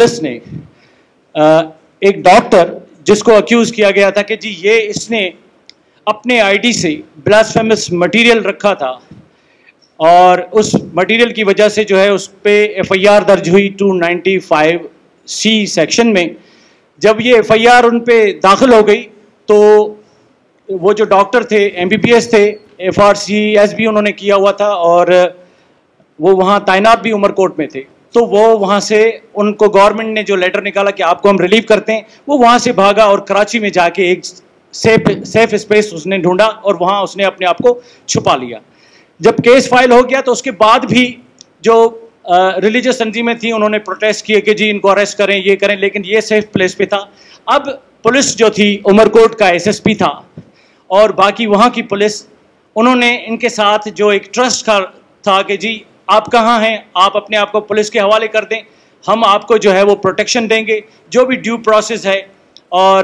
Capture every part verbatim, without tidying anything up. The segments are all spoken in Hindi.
पुलिस ने एक डॉक्टर जिसको अक्यूज किया गया था कि जी ये इसने अपने आईडी से ब्लास्फेमस मटेरियल रखा था और उस मटेरियल की वजह से जो है उस पे एफआईआर दर्ज हुई two ninety five C section में। जब ये एफआईआर उन पे दाखिल हो गई तो वो जो डॉक्टर थे एमबीबीएस थे, एफआरसीएस भी उन्होंने किया हुआ था और वो वहाँ तैनात भी उमरकोट में थे, तो वो वहाँ से उनको गवर्नमेंट ने जो लेटर निकाला कि आपको हम रिलीव करते हैं, वो वहाँ से भागा और कराची में जाके एक सेफ सेफ स्पेस उसने ढूंढा और वहाँ उसने अपने आप को छुपा लिया। जब केस फाइल हो गया तो उसके बाद भी जो रिलीजियस तंजीमें थी उन्होंने प्रोटेस्ट किए कि जी इनको अरेस्ट करें, ये करें, लेकिन ये सेफ प्लेस पे था। अब पुलिस जो थी, उमरकोट का एसएसपी था और बाकी वहाँ की पुलिस, उन्होंने इनके साथ जो एक ट्रस्ट का था कि जी आप कहाँ हैं, आप अपने आप को पुलिस के हवाले कर दें, हम आपको जो है वो प्रोटेक्शन देंगे, जो भी ड्यू प्रोसेस है और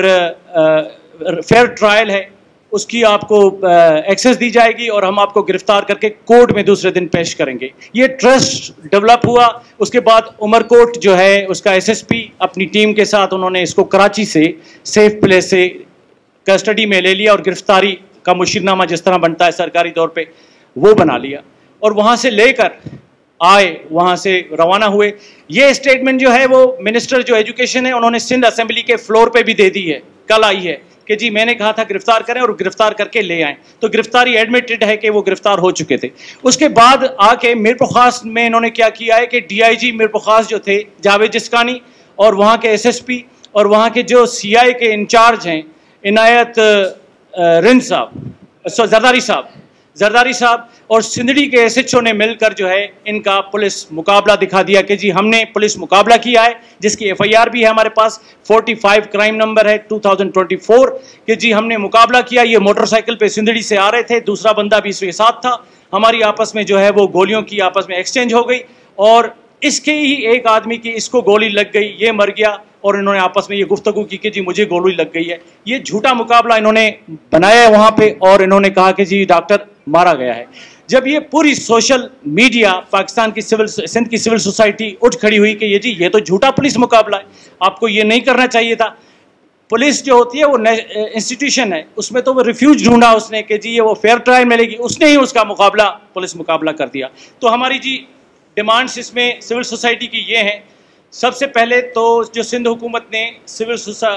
फेयर ट्रायल है उसकी आपको एक्सेस दी जाएगी और हम आपको गिरफ्तार करके कोर्ट में दूसरे दिन पेश करेंगे। ये ट्रस्ट डेवलप हुआ। उसके बाद उमरकोट जो है उसका एसएसपी अपनी टीम के साथ उन्होंने इसको कराची से सेफ प्लेस से कस्टडी में ले लिया और गिरफ्तारी का मुशीरनामा जिस तरह बनता है सरकारी तौर पे वो बना लिया और वहाँ से लेकर आए, वहाँ से रवाना हुए। ये स्टेटमेंट जो है वो मिनिस्टर जो एजुकेशन है उन्होंने सिंध असेंबली के फ्लोर पे भी दे दी है, कल आई है कि जी मैंने कहा था गिरफ्तार करें और गिरफ्तार करके ले आए, तो गिरफ्तारी एडमिटेड है कि वो गिरफ्तार हो चुके थे। उसके बाद आके मीरपुर खास में इन्होंने क्या किया है कि डीआईजी मीरपुर खास जो थे जावेद जिस्कानी और वहाँ के एसएसपी और वहाँ के जो सीआई के इंचार्ज हैं इनायत रिंद साहब, जरदारी साहब जरदारी साहब और सिंधड़ी के एसएचओ ने मिलकर जो है इनका पुलिस मुकाबला दिखा दिया कि जी हमने पुलिस मुकाबला किया है, जिसकी एफआईआर भी है हमारे पास, पैंतालीस क्राइम नंबर है दो हज़ार चौबीस कि जी हमने मुकाबला किया। ये मोटरसाइकिल पे सिंधड़ी से आ रहे थे, दूसरा बंदा भी इसके साथ था, हमारी आपस में जो है वो गोलियों की आपस में एक्सचेंज हो गई और इसके ही एक आदमी की इसको गोली लग गई, ये मर गया और इन्होंने आपस में ये गुफ्तगू की कि जी मुझे गोली लग गई है। ये झूठा मुकाबला इन्होंने बनाया है वहाँ पे और इन्होंने कहा कि जी डॉक्टर मारा गया है। जब ये पूरी सोशल मीडिया, पाकिस्तान की सिविल सिंध की सिविल सोसाइटी उठ खड़ी हुई कि ये जी ये तो झूठा पुलिस मुकाबला है, आपको ये नहीं करना चाहिए था। पुलिस जो होती है वो इंस्टीट्यूशन है, उसमें तो वो रिफ्यूज ढूंढा उसने कि जी ये वो फेयर ट्रायल मिलेगी, उसने ही उसका मुकाबला पुलिस मुकाबला कर दिया। तो हमारी जी डिमांड्स इसमें सिविल सोसाइटी की ये हैं। सबसे पहले तो जो सिंध हुकूमत ने सिविल सोसा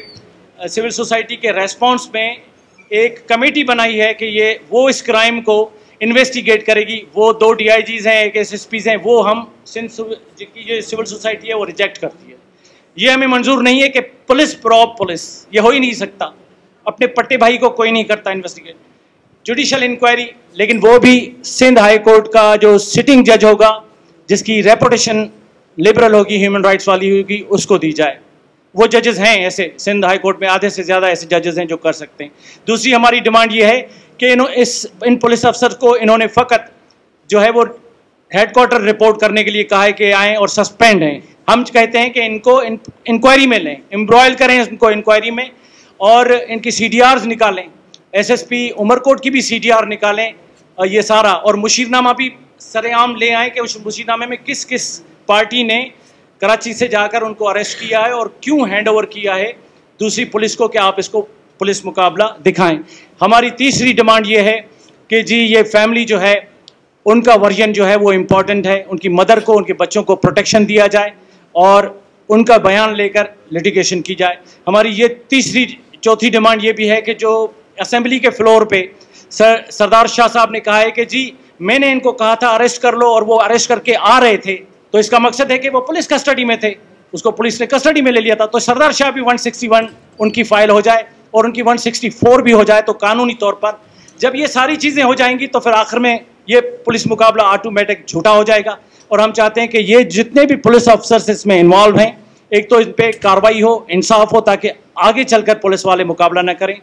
ये सिविल सोसाइटी के रेस्पॉन्स में एक कमेटी बनाई है कि ये वो इस क्राइम को इन्वेस्टिगेट करेगी। वो दो डीआईजीज हैं, एक एसएसपीज हैं, वो हम सिंध की जो सिविल सोसाइटी है वो रिजेक्ट करती है। ये हमें मंजूर नहीं है कि पुलिस प्रॉप पुलिस, ये हो ही नहीं सकता। अपने पट्टे भाई को कोई नहीं करता इन्वेस्टिगेट। जुडिशल इंक्वायरी, लेकिन वो भी सिंध हाई कोर्ट का जो सिटिंग जज होगा, जिसकी रेपुटेशन लिबरल होगी, ह्यूमन राइट्स वाली होगी, उसको दी जाए। वो जजेस हैं ऐसे सिंध हाई कोर्ट में, आधे से ज़्यादा ऐसे जजेस हैं जो कर सकते हैं। दूसरी हमारी डिमांड ये है कि इन्हों इस इन पुलिस अफसर को इन्होंने फ़कत जो है वो हेडक्वार्टर रिपोर्ट करने के लिए कहा है कि आएँ और सस्पेंड हैं। हम कहते हैं कि इनको इंक्वायरी में लें, एम्ब्रॉयल करें इनको इंक्वायरी में और इनकी सी डी आर्स निकालें, एस एस पी उमरकोट की भी सी डी आर निकालें ये सारा, और मुशीरनामा भी सरेआम ले आएँ कि उस मुशीरनामे में किस किस पार्टी ने कराची से जाकर उनको अरेस्ट किया है और क्यों हैंड ओवर किया है दूसरी पुलिस को, कि आप इसको पुलिस मुकाबला दिखाएं। हमारी तीसरी डिमांड ये है कि जी ये फैमिली जो है उनका वर्जन जो है वो इम्पॉर्टेंट है, उनकी मदर को, उनके बच्चों को प्रोटेक्शन दिया जाए और उनका बयान लेकर लिटिगेशन की जाए। हमारी ये तीसरी चौथी डिमांड ये भी है कि जो असेंबली के फ्लोर पे सर सरदार शाह साहब ने कहा है कि जी मैंने इनको कहा था अरेस्ट कर लो और वो अरेस्ट करके आ रहे थे, तो इसका मकसद है कि वो पुलिस कस्टडी में थे, उसको पुलिस ने कस्टडी में ले लिया था। तो सरदार शाह भी एक सौ इकसठ उनकी फाइल हो जाए और उनकी एक सौ चौंसठ भी हो जाए, तो कानूनी तौर पर जब ये सारी चीज़ें हो जाएंगी तो फिर आखिर में ये पुलिस मुकाबला ऑटोमेटिक झूठा हो जाएगा। और हम चाहते हैं कि ये जितने भी पुलिस अफसर्स इसमें इन्वॉल्व हैं, एक तो इन पर कार्रवाई हो, इंसाफ हो, ताकि आगे चलकर पुलिस वाले मुकाबला न करें।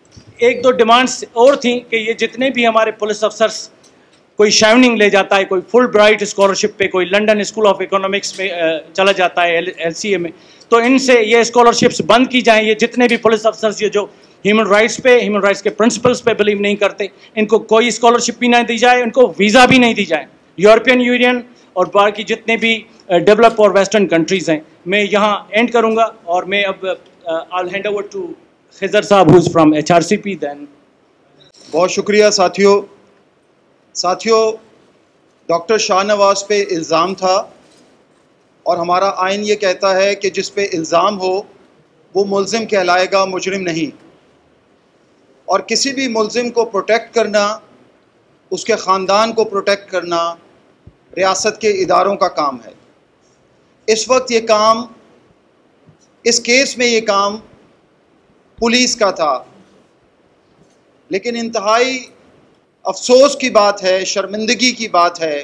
एक दो डिमांड्स और थी कि ये जितने भी हमारे पुलिस अफसर्स, कोई शाइनिंग ले जाता है, कोई फुल ब्राइट स्कॉलरशिप पे, कोई लंदन स्कूल ऑफ इकोनॉमिक्स में चला जाता है एल सी ए में, तो इनसे ये स्कॉलरशिप्स बंद की जाएँ। ये जितने भी पुलिस अफसर्स ये जो ह्यूमन राइट्स पे, ह्यूमन राइट्स के प्रिंसिपल्स पे बिलीव नहीं करते, इनको कोई स्कॉलरशिप भी नहीं दी जाए, इनको वीज़ा भी नहीं दी जाए। यूरोपियन यूनियन और बाकी जितने भी डेवलप और वेस्टर्न कंट्रीज़ हैं मैं यहाँ एंड करूँगा और मैं अब I hand over to Khizar साहब who is from H R C P then. बहुत शुक्रिया साथियों। साथियों, डॉक्टर शाह नवाज पे इल्ज़ाम था और हमारा आइन ये कहता है कि जिस पे इल्ज़ाम हो वो मुल्ज़िम कहलाएगा, मुजरिम नहीं। और किसी भी मुल्ज़िम को प्रोटेक्ट करना, उसके ख़ानदान को प्रोटेक्ट करना रियासत के इदारों का काम है। इस वक्त ये काम, इस केस में ये काम पुलिस का था, लेकिन इंतहाई अफसोस की बात है, शर्मिंदगी की बात है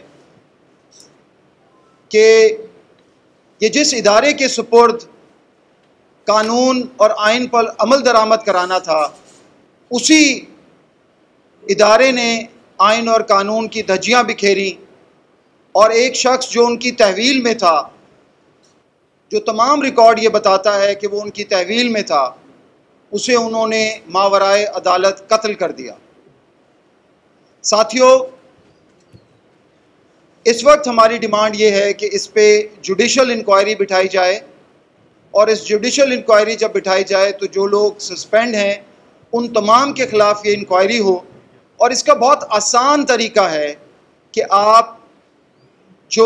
कि ये जिस इदारे के सुपुर्द कानून और आइन पर अमल दरामद कराना था, उसी इदारे ने आइन और कानून की धज्जियां बिखेरी और एक शख्स जो उनकी तहवील में था, जो तमाम रिकॉर्ड ये बताता है कि वो उनकी तहवील में था, उसे उन्होंने मावराए अदालत कत्ल कर दिया। साथियों, इस वक्त हमारी डिमांड ये है कि इस पे जुडिशल इंक्वायरी बिठाई जाए और इस जुडिशल इंक्वायरी जब बिठाई जाए तो जो लोग सस्पेंड हैं उन तमाम के ख़िलाफ़ ये इंक्वायरी हो। और इसका बहुत आसान तरीका है कि आप जो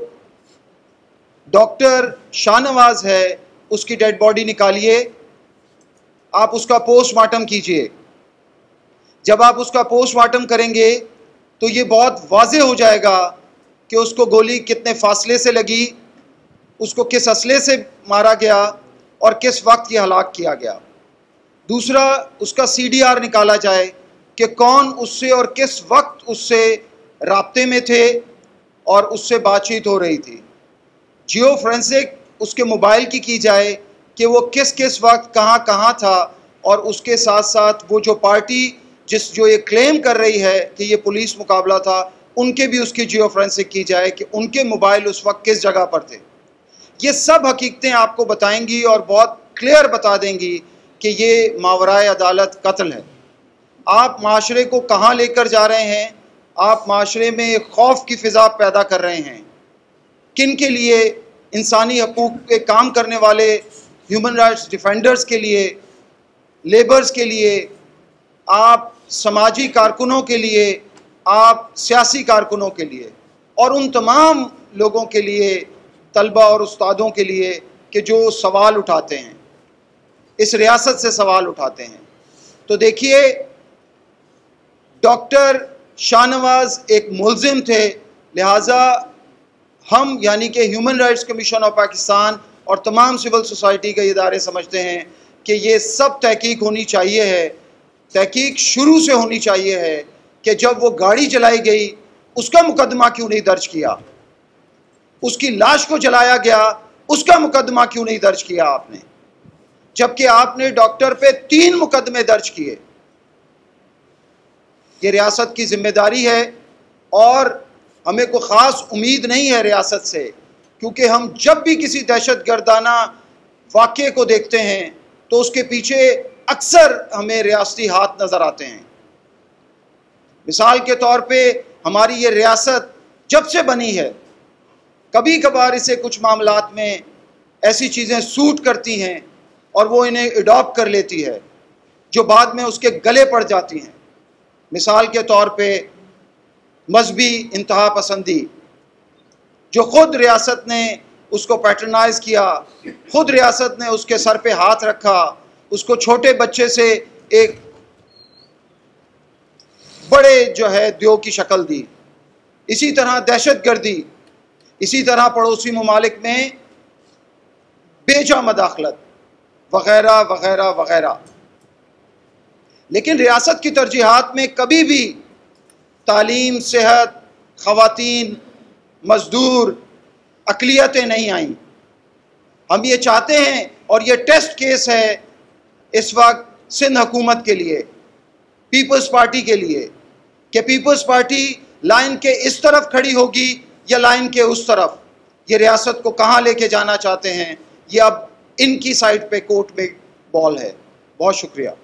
डॉक्टर शाह नवाज़ है उसकी डेड बॉडी निकालिए, आप उसका पोस्टमार्टम कीजिए। जब आप उसका पोस्टमार्टम करेंगे तो ये बहुत वाज़ेह हो जाएगा कि उसको गोली कितने फासले से लगी, उसको किस असले से मारा गया और किस वक्त ये हलाक किया गया। दूसरा, उसका सी डी आर निकाला जाए कि कौन उससे और किस वक्त उससे राब्ते में थे और उससे बातचीत हो रही थी। जियो फोरेंसिक उसके मोबाइल की की जाए कि वो किस किस वक्त कहाँ कहाँ था, और उसके साथ साथ वो जो पार्टी जिस जो ये क्लेम कर रही है कि ये पुलिस मुकाबला था, उनके भी उसकी जियो फोरेंसिक की जाए कि उनके मोबाइल उस वक्त किस जगह पर थे। ये सब हकीकतें आपको बताएंगी और बहुत क्लियर बता देंगी कि ये मावराए अदालत कत्ल है। आप माशरे को कहाँ लेकर जा रहे हैं? आप माशरे में एक खौफ की फ़िज़ा पैदा कर रहे हैं। किन के लिए? इंसानी हकूक़ के काम करने वाले ह्यूमन राइट्स डिफेंडर्स के लिए, लेबर्स के लिए, आप समाजी कारकुनों के लिए, आप सियासी कारकुनों के लिए और उन तमाम लोगों के लिए, तलबा और उस्तादों के लिए कि जो सवाल उठाते हैं, इस रियासत से सवाल उठाते हैं। तो देखिए, डॉक्टर शाह नवाज़ एक मुल्ज़िम थे, लिहाजा हम यानी कि human rights commission of Pakistan और तमाम सिविल सोसाइटी के इदारे समझते हैं कि ये सब तहकीक होनी चाहिए है। तहकीक शुरू से होनी चाहिए है कि जब वो गाड़ी जलाई गई उसका मुकदमा क्यों नहीं दर्ज किया, उसकी लाश को जलाया गया उसका मुकदमा क्यों नहीं दर्ज किया आपने, जबकि आपने डॉक्टर पे तीन मुकदमे दर्ज किए। ये रियासत की जिम्मेदारी है और हमें कोई ख़ास उम्मीद नहीं है रियासत से, क्योंकि हम जब भी किसी दहशत गर्दाना वाक़े को देखते हैं तो उसके पीछे अक्सर हमें रियासती हाथ नज़र आते हैं। मिसाल के तौर पे हमारी ये रियासत जब से बनी है, कभी कभार इसे कुछ मामलात में ऐसी चीज़ें सूट करती हैं और वो इन्हें अडॉप्ट कर लेती है जो बाद में उसके गले पड़ जाती हैं। मिसाल के तौर पे मजहबी इंतहा पसंदी, जो ख़ुद रियासत ने उसको पैटर्नाइज़ किया, ख़ुद रियासत ने उसके सर पे हाथ रखा, उसको छोटे बच्चे से एक बड़े जो है द्यो की शक्ल दी। इसी तरह दहशत गर्दी, इसी तरह पड़ोसी ममालिक में बेजा मदाखलत वग़ैरह वग़ैरह वग़ैरह। लेकिन रियासत की तरजीहात में कभी भी तालीम, सेहत, ख़वातीन, मज़दूर, अक़लियतें नहीं आईं। हम ये चाहते हैं और ये टेस्ट केस है इस वक्त सिंध हुकूमत के लिए, पीपल्स पार्टी के लिए, कि पीपल्स पार्टी लाइन के इस तरफ खड़ी होगी या लाइन के उस तरफ। ये रियासत को कहाँ लेके जाना चाहते हैं, ये अब इनकी साइड पे कोर्ट में बॉल है। बहुत शुक्रिया।